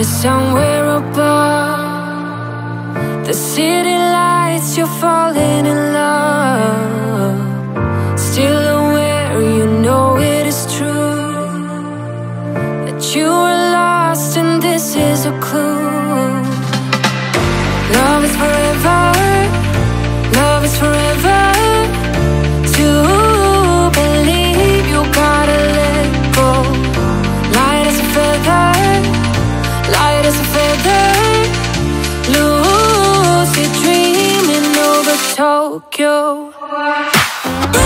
somewhere above the city lights, you're falling in love. Still aware, you know it is true that you were lost and this is a clue. Love is forever, love is forever. To believe you gotta let go. Light as a feather, light as a feather. Lucid dreaming over Tokyo.